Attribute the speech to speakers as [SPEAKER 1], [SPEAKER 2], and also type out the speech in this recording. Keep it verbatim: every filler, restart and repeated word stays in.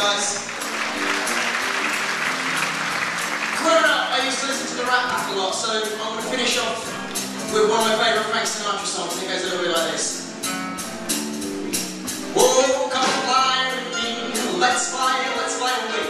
[SPEAKER 1] guys. Growing up, I used to listen to the Rat Pack a lot, so I'm going to finish off with one of my favourite Frank Sinatra songs, and it goes a little bit like this. Whoa, come fly with me, let's fly, let's fly away.